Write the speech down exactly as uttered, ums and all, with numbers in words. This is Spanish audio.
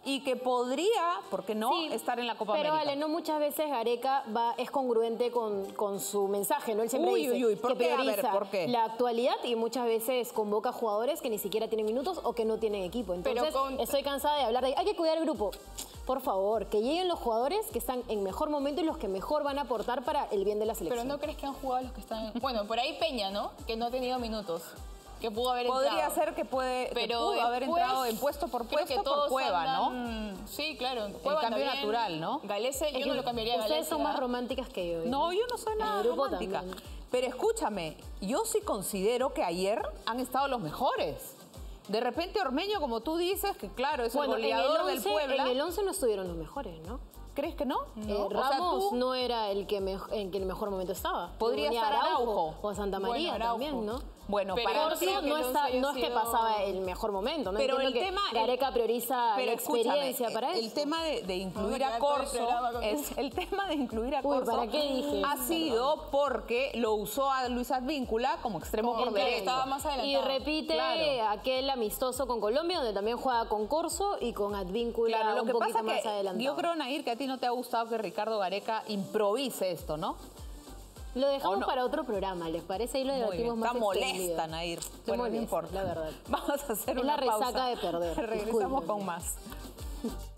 y que podría, ¿por qué no?, sí, estar en la Copa pero, América. Pero, Ale, no muchas veces Gareca va, es congruente con, con su mensaje, ¿no? Él siempre uy, dice uy, uy, ¿por que qué? prioriza A ver, ¿por qué? la actualidad y muchas veces convoca jugadores que ni siquiera tienen minutos o que no tienen equipo. Entonces, pero con... estoy cansada de hablar de hay que cuidar el grupo. Por favor, que lleguen los jugadores que están en mejor momento y los que mejor van a aportar para el bien de la selección. Pero ¿no crees que han jugado los que están...? Bueno, por ahí Peña, ¿no? Que no ha tenido minutos. Que pudo haber Podría entrado. ser que, puede, pero que pudo haber después, entrado en puesto por creo puesto que por Cueva, andan... ¿no? Sí, claro. El Cueva cambio anda bien. natural, ¿no? Galese, yo no lo cambiaría a Galese. Ustedes son más románticas que yo. ¿eh? No, yo no soy nada romántica. También. Pero escúchame, yo sí considero que ayer han estado los mejores. De repente Ormeño, como tú dices, que claro, es bueno, el goleador en el once, del Puebla. En el once no estuvieron los mejores, ¿no? ¿Crees que no? no. Eh, Ramos o sea, tú... no era el que, me, en que en el mejor momento estaba. Podría estar Araujo. Araujo. O Santa María bueno, también, ¿no? Bueno, pero para Corso no, está, no es que pasaba el mejor momento, ¿no? Pero Entiendo el que tema, Gareca prioriza pero la experiencia para el eso. El tema de, de incluir a Corso es el tema de incluir a Uy, Corso ¿para qué dije? ha sido Perdón. porque lo usó a Luis Advíncula como extremo como por derecho. Estaba más y repite claro. aquel amistoso con Colombia donde también juega con Corso y con Advíncula claro, lo un que poquito pasa más que adelantado. Yo creo, Nair, que a ti no te ha gustado que Ricardo Gareca improvise esto, ¿no? Lo dejamos no? para otro programa, ¿les parece? Ahí lo debatimos más Está molesta, Nair. Estoy bueno, molesta, no importa. la verdad. Vamos a hacer es una la resaca pausa. de perder. Regresamos Discúlpenme. con más.